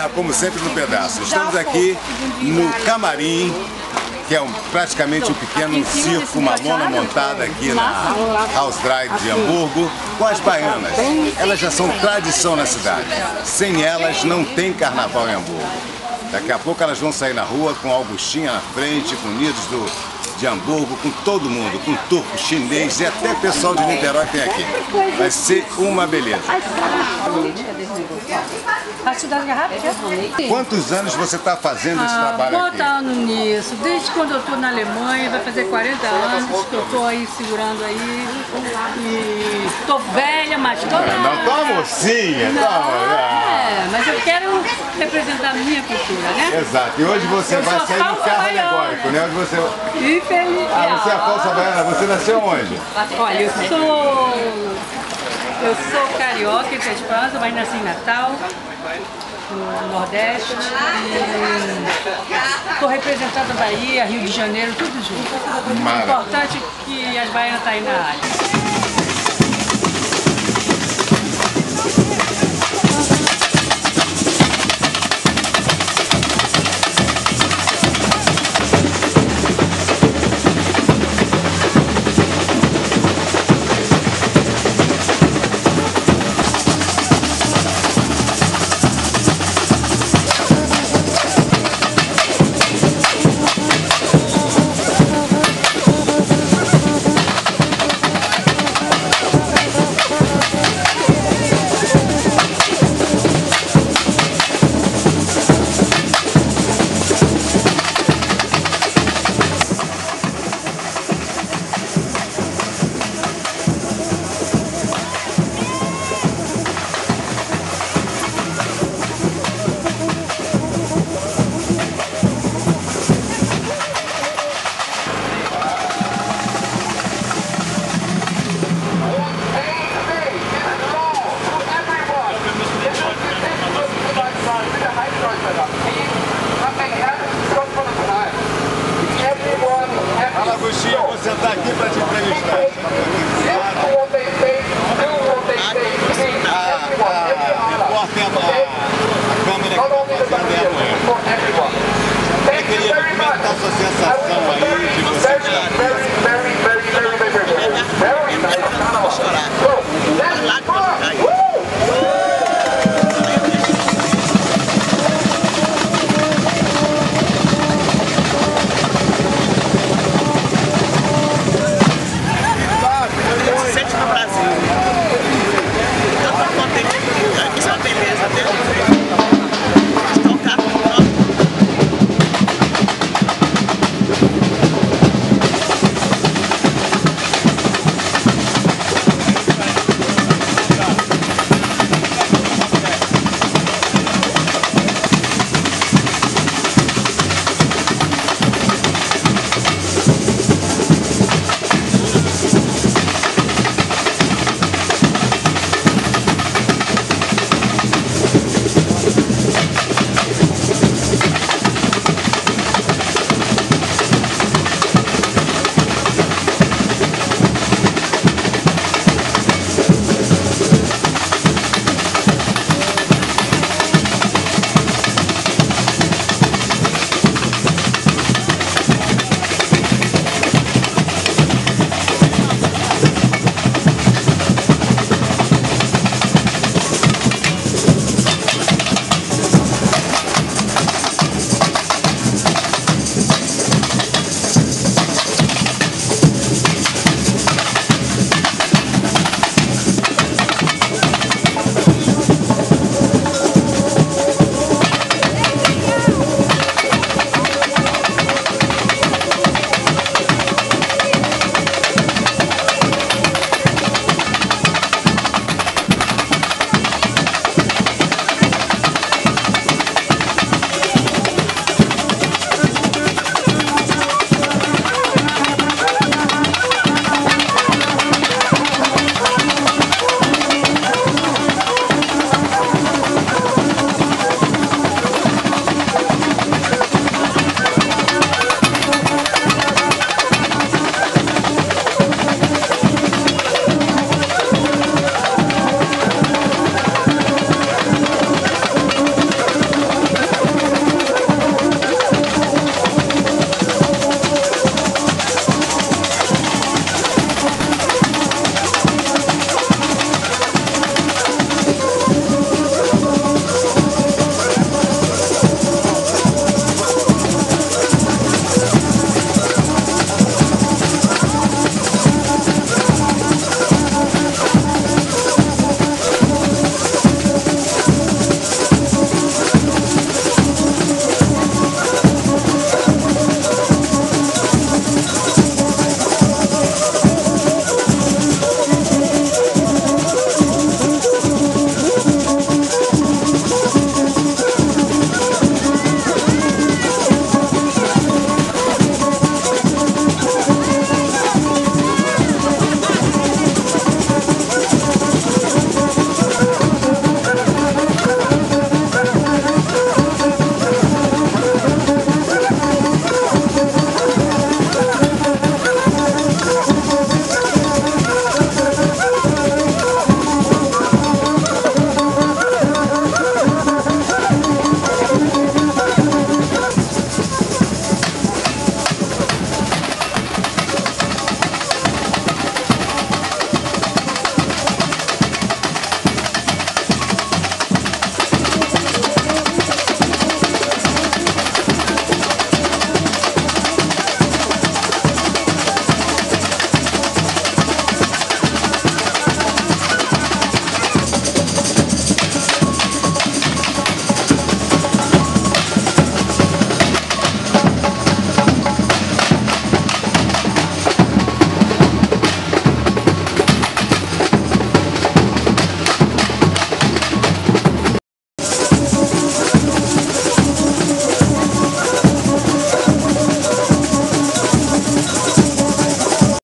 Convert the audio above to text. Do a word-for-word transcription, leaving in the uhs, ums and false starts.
terra, como sempre, no pedaço. Estamos aqui no camarim, que é um, praticamente um pequeno circo, uma lona montada aqui na House Drive de Hamburgo, com as baianas. Elas já são tradição na cidade. Sem elas, não tem carnaval em Hamburgo. Daqui a pouco elas vão sair na rua com Augustinha na frente, com Unidos do, de Hamburgo, com todo mundo, com turco, chinês e até pessoal de Niterói tem aqui. Vai ser uma beleza. Quantos anos você está fazendo esse trabalho aqui? Quantos anos nisso? Desde quando eu estou na Alemanha, vai fazer quarenta anos que eu estou aí segurando aí. E estou velha, mas estou... Não, estou mocinha, É, mas eu quero representar a minha cultura, né? Exato, e hoje você eu vai sair no carro alegórico, né? Hoje você... Infeliz... Ah, você é a falsa baiana, você nasceu onde? Olha, eu sou... Eu sou carioca, de Esperança, mas nasci em Natal, no Nordeste. Estou representando a Bahia, Rio de Janeiro, tudo junto. O importante é que as baianas estão aí na área. Fala, Agostinho, eu vou sentar aqui para te entrevistar. A, a, a, repórter, a, a câmera que está fazendo é a